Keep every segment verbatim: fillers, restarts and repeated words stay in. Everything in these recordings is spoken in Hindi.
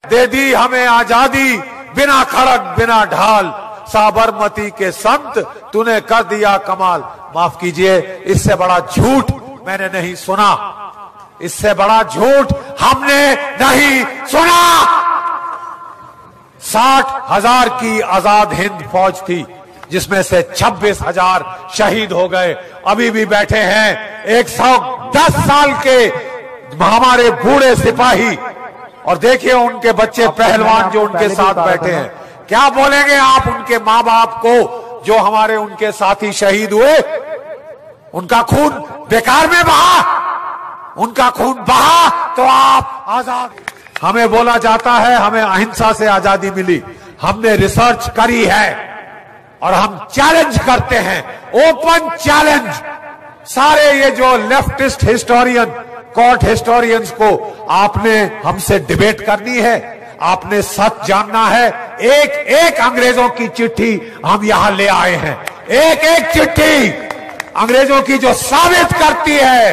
दे दी हमें आजादी बिना खड़ग बिना ढाल, साबरमती के संत तूने कर दिया कमाल। माफ कीजिए, इससे बड़ा झूठ मैंने नहीं सुना, इससे बड़ा झूठ हमने नहीं सुना। साठ हजार की आजाद हिंद फौज थी, जिसमें से छब्बीस हजार शहीद हो गए। अभी भी बैठे हैं एक सौ दस साल के हमारे बूढ़े सिपाही, और देखिए उनके बच्चे पहलवान जो उनके साथ बैठे हैं। क्या बोलेंगे आप उनके माँ बाप को जो हमारे उनके साथी शहीद हुए? उनका खून बेकार में बहा, उनका खून बहा तो आप आजाद। हमें बोला जाता है हमें अहिंसा से आजादी मिली, हमने रिसर्च करी है और हम चैलेंज करते हैं, ओपन चैलेंज। सारे ये जो लेफ्टिस्ट हिस्टोरियन, कोर्ट हिस्टोरियंस को आपने हमसे डिबेट करनी है, आपने सच जानना है। एक एक अंग्रेजों की चिट्ठी हम यहां ले आए हैं, एक एक चिट्ठी अंग्रेजों की जो साबित करती है।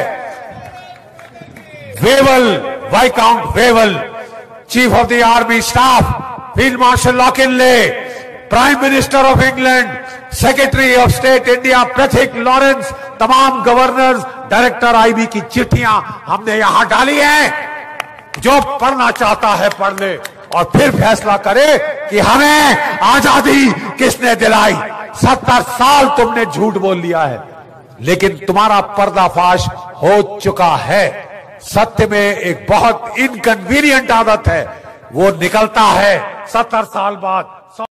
Wavell, Viscount Wavell, chief of the army staff, field marshal लॉकिनले, prime minister of England, secretary of state India Patrick Lawrence, तमाम गवर्नर्स, डायरेक्टर आईबी की चिट्ठियां हमने यहां डाली हैं। जो पढ़ना चाहता है पढ़ ले और फिर फैसला करे कि हमें आजादी किसने दिलाई। सत्तर साल तुमने झूठ बोल लिया है, लेकिन तुम्हारा पर्दाफाश हो चुका है। सत्य में एक बहुत इनकन्वीनियंट आदत है, वो निकलता है सत्तर साल बाद।